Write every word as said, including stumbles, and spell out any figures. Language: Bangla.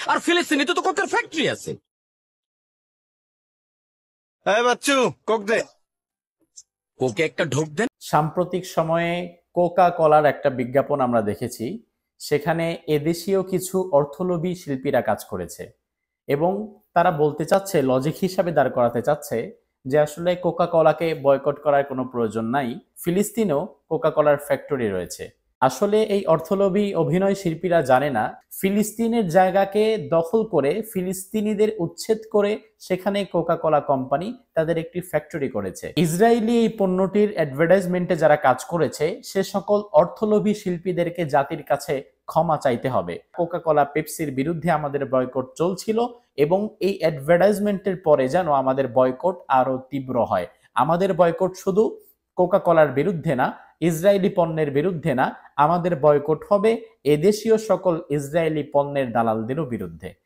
আর ফিলিস্তিনে তো কোকের ফ্যাক্টরি আছে। এই বাচ্চু, কোক দে। কোকে একটা ঢোক দেন। সাম্প্রতিক সময়ে কোকা কোলার একটা বিজ্ঞাপন আমরা দেখেছি, সেখানে এদেশীয় কিছু অর্থলোভী শিল্পীরা কাজ করেছে এবং তারা বলতে চাচ্ছে, লজিক হিসাবে দাঁড় করাতে চাচ্ছে যে আসলে কোকা কোলাকে বয়কট করার কোনো প্রয়োজন নাই, ফিলিস্তিনেও কোকা কোলার ফ্যাক্টরি রয়েছে। আসলে এই অর্থলোভী অভিনয় শিল্পীরা জানে না ফিলিস্তিনের জায়গাকে দখল করে ফিলিস্তিনিদের উচ্ছেদ করে সেখানে কোকা কোলা কোম্পানি তাদের একটি ফ্যাক্টরি করেছে। ইসরায়েলি এই পণ্যটির অ্যাডভার্টাইজমেন্টে যারা কাজ করেছে সে সকল অর্থলোভী শিল্পীদেরকে জাতির কাছে ক্ষমা চাইতে হবে। কোকা কোলা পেপসির বিরুদ্ধে আমাদের বয়কট চলছিল এবং এই অ্যাডভার্টাইজমেন্টের পরে যেন আমাদের বয়কট আরো তীব্র হয়। আমাদের বয়কট শুধু কোকা কোলার বিরুদ্ধে না, ইসরায়েলি পণ্যের বিরুদ্ধে না, আমাদের বয়কট হবে এদেশীয় সকল ইসরায়েলি পণ্যের দালালদেরও বিরুদ্ধে।